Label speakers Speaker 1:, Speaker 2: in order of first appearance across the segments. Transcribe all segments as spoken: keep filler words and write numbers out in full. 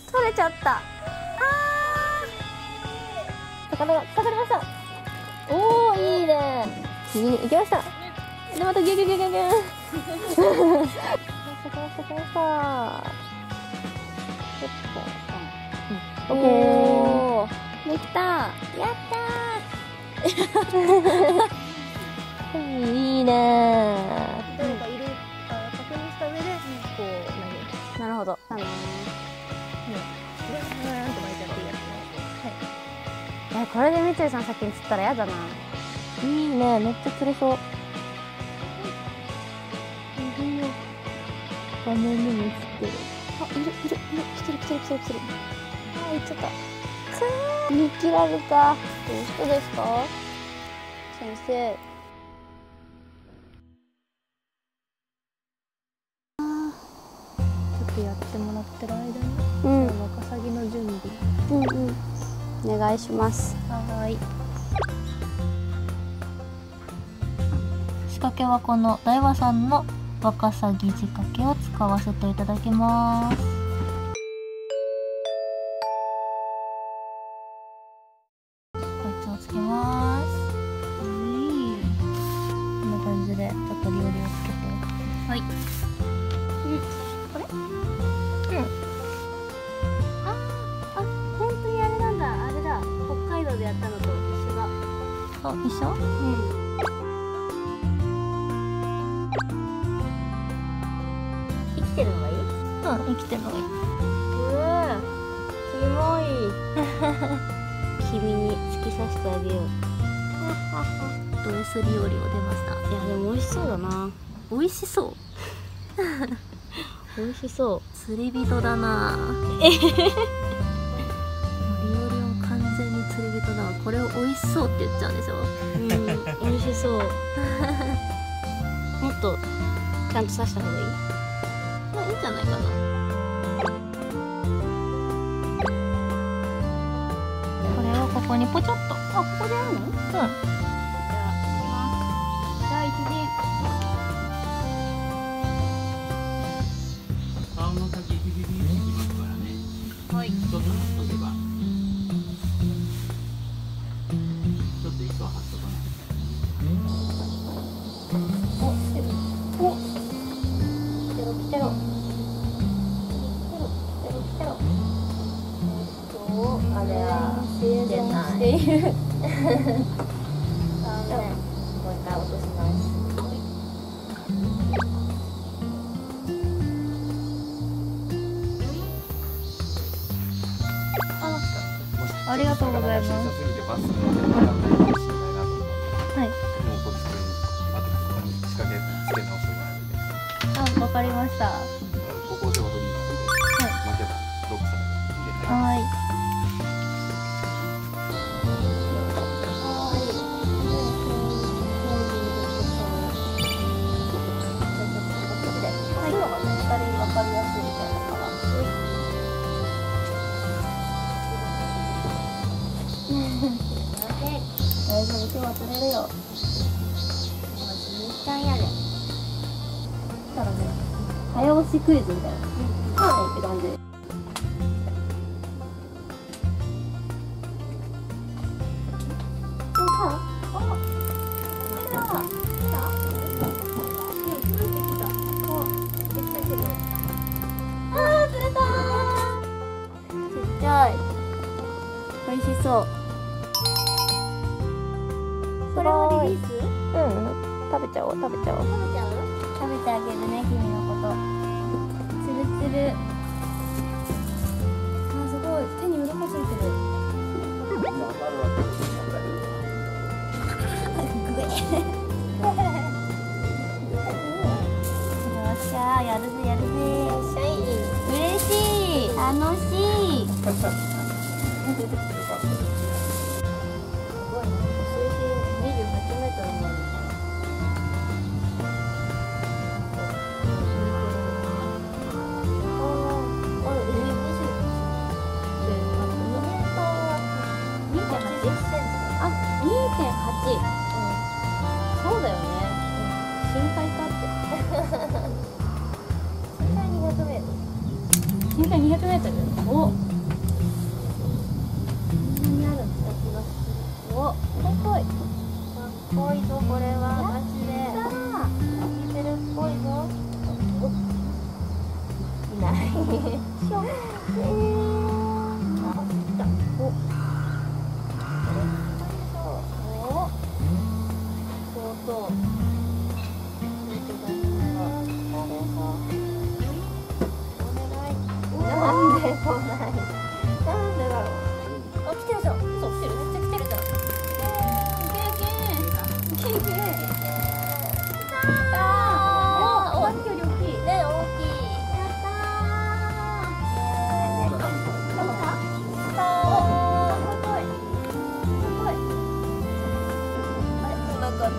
Speaker 1: 取れちゃった。あー、魚がかかりました。おー、いいね。右に行きました。で、またギュギュギュギュギュ。来ました来ました来ました。オッケー。できた。やったー。いいねー。
Speaker 2: 誰かいるか確認した上で、こう投げる。
Speaker 1: なるほど。あのー、
Speaker 2: ね、で、ブーンと巻いちゃっていいやつね。
Speaker 1: え、これでみつりさん先に釣ったらやだな。いいね、めっちゃ釣れそう。画面にも映ってる。あ、いるいるいる。来てる来てる来てる来てる。あ、行っちゃった。くー、見切られた。どうしてですか、先生。
Speaker 2: ちょっとやってもらってる間に、
Speaker 1: うん、
Speaker 2: ワカサギの準備。
Speaker 1: うんうん。お願いします。
Speaker 2: はーい。
Speaker 3: 仕掛けはこの大和さんのワカサギ仕掛けを使わせていただきます。こいつをつけます。こんな感じでちょっと料理をつけて、はい、うん、これ、うん、
Speaker 1: あ、あ、本当にあれなんだ、あれだ。北海道でやったのと一緒だ。
Speaker 3: あ、一緒？うん。
Speaker 1: 生きてるのがいい？
Speaker 3: うん、生きてるのがいい。
Speaker 1: うわ、キモい。君に突き刺してあげよう。
Speaker 3: ド S 料理を出ました。
Speaker 1: いや、でも美味しそうだな。
Speaker 3: 美味しそう。
Speaker 1: 美味しそう。
Speaker 3: 釣り人だな。えへへへ。リオリオン完全に釣り人だわ。これを美味しそうって言っちゃうんでしょ。
Speaker 1: うん、美味しそう。もっとちゃんと刺した方がいい？
Speaker 3: まあいいんじゃないかな。これをここにポチョッと。
Speaker 1: あ、ここでやるの？うん。じゃあ、いきます。第一陣。
Speaker 4: 顔の先ビビビってきますからね。はい。ちょっと貼っとけば。ちょっと糸を貼っとかない。
Speaker 1: お、来てる。お、来てろ来てろ。来てろ来てろ来てろ。お、あれは生存している。残念。もう一回落とします。
Speaker 3: ありがとうございます。
Speaker 4: はい。もうこっちにまたここに仕掛け付け直してもらうので。
Speaker 3: あ、わかりました。
Speaker 4: ここではフリーなので、巻けばロックされる。
Speaker 3: はい。
Speaker 1: 大丈夫、今日は釣れるよ。もうじゅうちゃんやで。たらね、早押しクイズみたいな。はいって感じ。あー、釣れたー。ちっちゃい。美味しそう。これはリリース？うん、食べちゃおう、食べちゃおう。食べちゃう？食べてあげるね、君のこと。つるつる。あ、すごい、手に鱗ついてる。グエよっしゃー、やるぜやるぜ。よっしゃい。嬉しい、楽しい。そうだよね。深海かって。深海にひゃくメートル。深海にひゃくメートル。
Speaker 3: おになる気がする。おかっこいい。かっこいいぞこれはマジで。いけてるっぽいぞ。いない。しょ。えー、あ、来た。お。そう。なんで来ない。なんでだろう。あ、来てるじゃん。そう、来てる。めっちゃ来てるじゃん。いけいけ。いけいけ。ああ、お、さっきより大きい。ね、大きい。やったー。来た。来た。お、すごい。すごい。あれ、来なかった。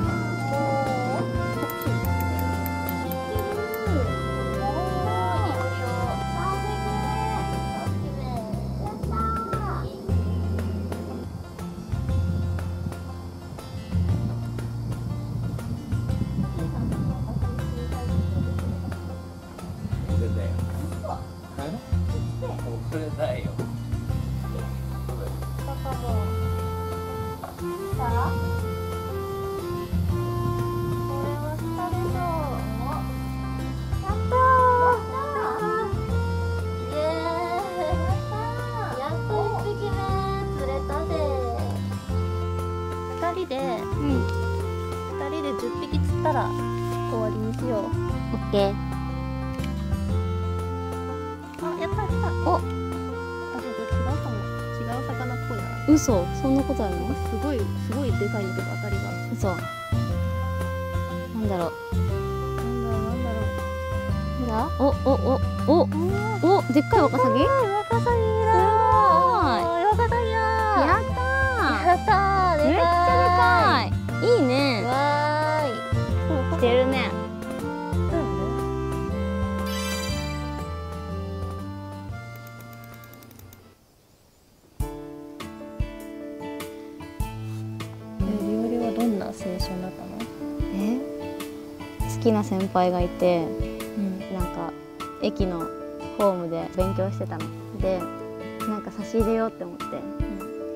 Speaker 4: これだよ。
Speaker 3: パパも。さあ。これは下でしょう。やったー。イエーイ。やっと一匹目釣れたぜ。二人で。うん。二人で十匹釣ったら終わりにしよう。オッケー。あ、やったやった。お。
Speaker 1: 嘘、そんなことあるの？
Speaker 3: すごいすごいでかいんだけど当たりが。
Speaker 1: 嘘。なんだろう。
Speaker 3: なんだろうなんだろう。
Speaker 1: なんだ？おおおおおでっかいワカサギ？
Speaker 3: ワカサギだ。ワカサギだ。
Speaker 1: やったー。
Speaker 3: やったー。
Speaker 1: めっちゃでかい。いいね。
Speaker 3: わーい。
Speaker 1: 来てるね。
Speaker 3: どんな青春だったの？
Speaker 1: え？好きな先輩がいて、
Speaker 3: うん、
Speaker 1: なんか駅のホームで勉強してたので、なんか差し入れようって思って、うん、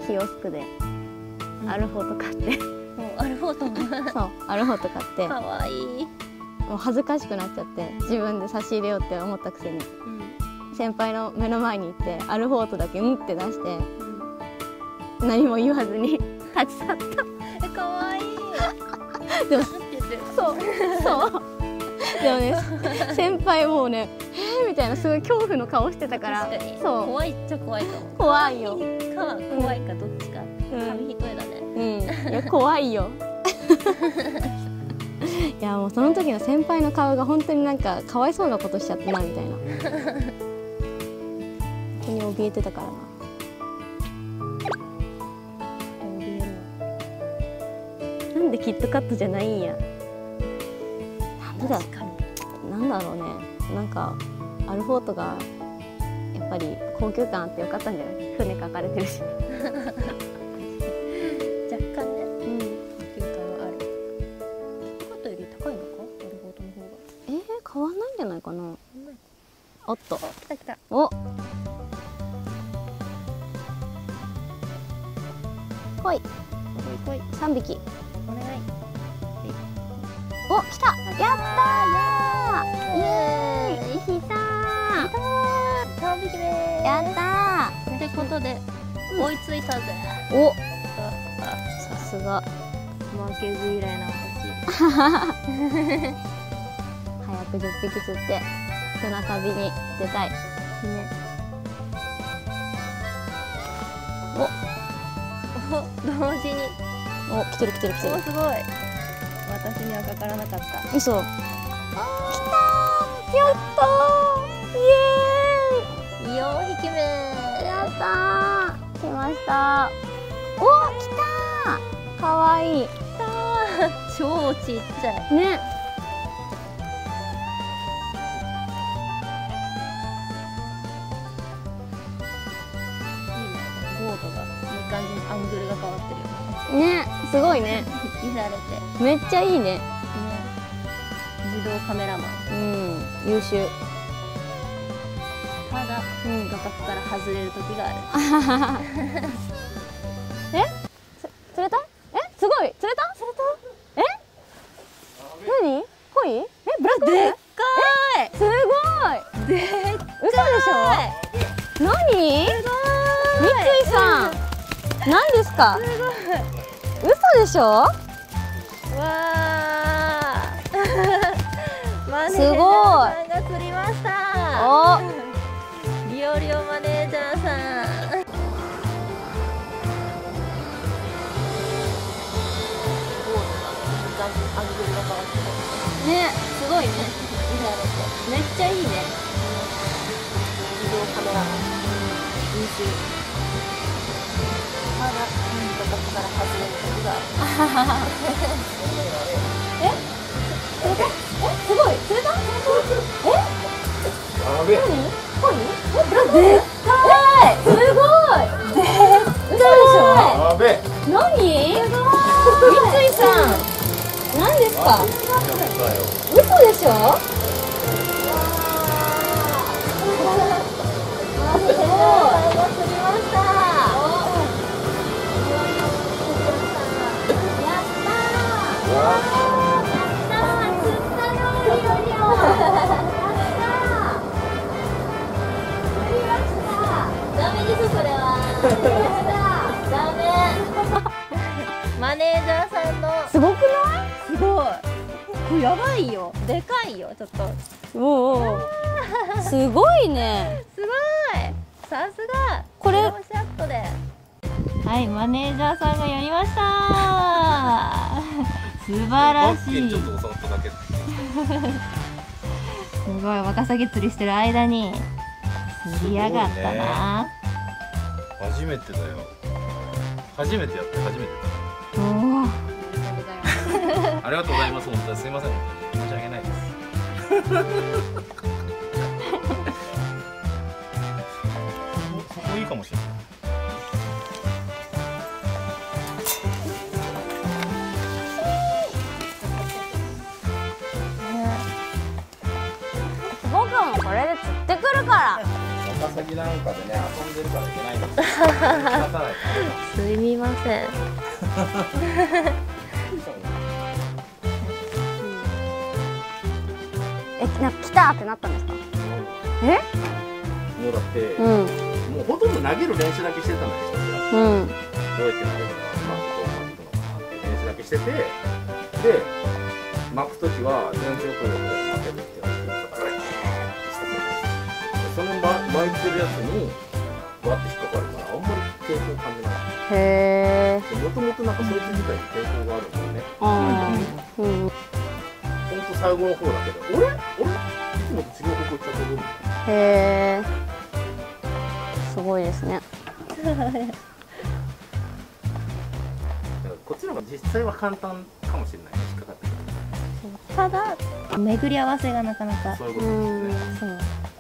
Speaker 1: キオスクでアルフォート買って、うん、
Speaker 3: アルフォート
Speaker 1: そうアルフォート買って、
Speaker 3: かわいい。
Speaker 1: もう恥ずかしくなっちゃって自分で差し入れようって思ったくせに、うん、先輩の目の前に行ってアルフォートだけうんって出して、うん、何も言わずに立ち去った。
Speaker 3: え、かわいい。
Speaker 1: でもそうそうでもね先輩もうねえーみたいなすごい恐怖の顔してたから、
Speaker 3: そう怖いっちゃ怖いかも。
Speaker 1: 怖いよ。
Speaker 3: か怖いかどっちか。紙一重だね。
Speaker 1: うん、いや怖いよ。いやもうその時の先輩の顔が本当になんかかわいそうなことしちゃったなみたいな。本当に怯えてたからな。なんでキットカットじゃないんや。なんだなんだろうね。なんかアルフォートがやっぱり高級感あってよかったんじゃない？船書かれてるし。
Speaker 3: 若干ね。うん。高級感はある。キットカットより高いのか？アルフォートの方が。
Speaker 1: えー、変わんないんじゃないかな。おっと。
Speaker 3: 来た来た。
Speaker 1: お。来い。来い来い。三匹。
Speaker 3: お願い。
Speaker 1: お、来た。やったー。イエーイ。ひさー。
Speaker 3: 三匹目。
Speaker 1: やったー。
Speaker 3: ってことで追いついたぜ。
Speaker 1: お。さすが。
Speaker 3: 負けず嫌いな私。
Speaker 1: 早くじゅっぴき釣って船旅に出たい。ね。
Speaker 3: お。同時に。
Speaker 1: お、来てる来てる来てる。
Speaker 3: お、すごい。私にはかからなかった。
Speaker 1: 嘘。あ、来たー。やったー。イエーイ。
Speaker 3: よんひきめ。
Speaker 1: やったー。来ました。お、来たー。かわいい。
Speaker 3: 来たー。超ちっちゃい。
Speaker 1: ね。
Speaker 3: ボートがいい感じにアングルが変わってるよ
Speaker 1: ね。すごいね。
Speaker 3: 引きられて
Speaker 1: めっちゃいいね。
Speaker 3: ね、自動カメラマン。
Speaker 1: うん、優秀。
Speaker 2: ただ
Speaker 1: うん
Speaker 2: 画角から外れる時がある。
Speaker 1: えつ釣れた？えすごい釣れた？釣れた？え何？鯉？えブラックバス？
Speaker 2: でっかい。
Speaker 1: すごい。
Speaker 2: でっかい。
Speaker 1: 嘘でしょ？何？
Speaker 2: すごい。
Speaker 1: 三井さん、何ですか？
Speaker 2: すごい。
Speaker 1: 嘘でしょ？
Speaker 2: わあ。マネージャーさんが釣りました。
Speaker 1: お、
Speaker 2: リオリオマネージャーさん。
Speaker 1: ね、すごいね。めっちゃいいね。
Speaker 2: ビデオカメラ優秀。まだ画角から外れる時がある。
Speaker 1: え？釣れた？え？すごい釣れた？え？
Speaker 4: やべえ。
Speaker 1: 何？鯉？え？ブラック？でっかい。すごい。でっかい。嘘でしょ？
Speaker 4: やべえ。
Speaker 1: 何？三井さん、何ですか？嘘でしょ？
Speaker 2: マネージャーさんの
Speaker 1: すごくない？
Speaker 2: すごい。これやばいよ。でかいよ。ちょっと。
Speaker 1: おお。すごいね。
Speaker 2: すごい。さすが。
Speaker 1: これ
Speaker 2: ノーシャットで。
Speaker 3: はい、マネージャーさんがやりました素晴らしい。
Speaker 4: ちょっと教わっただけ。
Speaker 3: すごい、ワカサギ釣りしてる間に釣りやがったな。
Speaker 4: 初めてだよ。初めてやって初めて
Speaker 3: おお、
Speaker 4: だ。ありがとうございます。本当にすみません。本当に申し訳ないです。そこいいかもしれない。
Speaker 1: 僕もこれで釣ってくるから。
Speaker 4: ワカサギなんかでね遊んでるからいけないんですよ。
Speaker 2: すみません。
Speaker 1: え、なんか来たってなったんですか？え？
Speaker 4: もうだって、
Speaker 1: うん
Speaker 4: もうほとんど投げる練習だけしてたのよ。ひたすら
Speaker 1: うん
Speaker 4: どうやって投げるのか、まあ、どう巻くのかって練習だけしてて、で、巻くときは全速力で巻けるって言ってたから、その巻いてるやつに、バッて引っかかるから、あんまり抵抗感じない。
Speaker 1: へえ。
Speaker 4: もともとなんかそいつ自体に抵抗があるんだよね。
Speaker 1: ああ。うん。
Speaker 4: ほんと最後の方だけど、俺俺いつもと違う方向行っちゃってるみたいな。
Speaker 1: へえ。すごいですね。
Speaker 4: こっちの方が実際は簡単かもしれないね、引っかかってくる。
Speaker 2: ただ巡り合わせがなかなか。
Speaker 4: そういうことですよね。
Speaker 2: そう。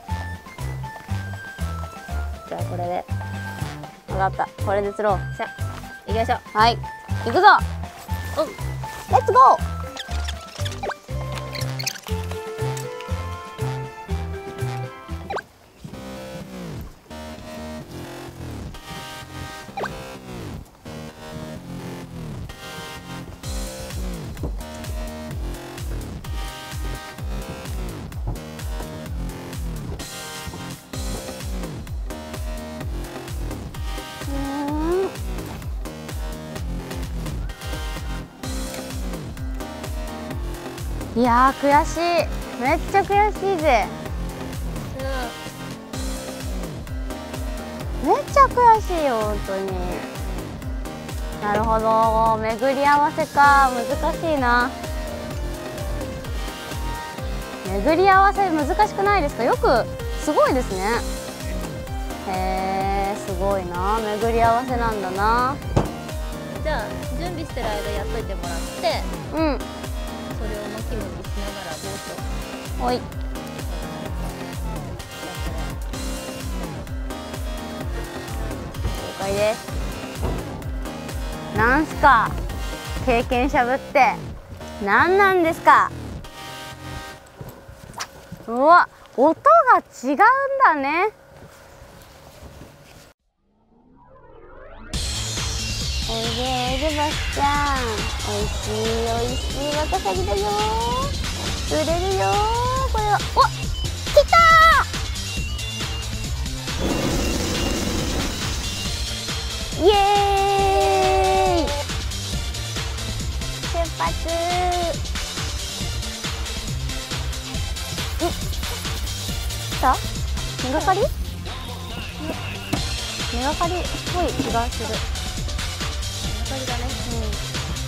Speaker 2: じゃあこれで。
Speaker 1: 分かった。これで釣ろう。
Speaker 2: さあ行きましょう。
Speaker 1: はい。行くぞ。
Speaker 2: おう。
Speaker 1: レッツゴー。いやー悔しい、めっちゃ悔しいぜ。めっちゃ悔しいよ本当に。なるほど、巡り合わせか、難しいな。巡り合わせ難しくないですか？よくすごいですね。へえ、すごいな、巡り合わせなんだな。
Speaker 2: じゃあ準備してる間やっといてもらって、
Speaker 1: うん、
Speaker 2: それを巻き巻きしながらボート。
Speaker 1: おい。了解です。なんすか、経験者ぶって。なんなんですか。うわ、 音が違うんだね。おいでおいでバスちゃん、おいしいおいしいワカサギだよ。売れるよこれは。おっ来たー、イエーイ、出発。来た？根がかり？根がかりっぽい気がする。根がかりだね。うん。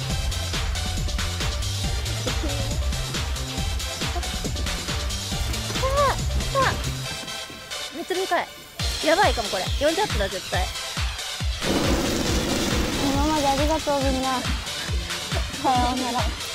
Speaker 1: さあさあ、めっちゃ短い。やばいかもこれ。よんじゅうアップだ絶対。今までありがとうみんな。さようなら。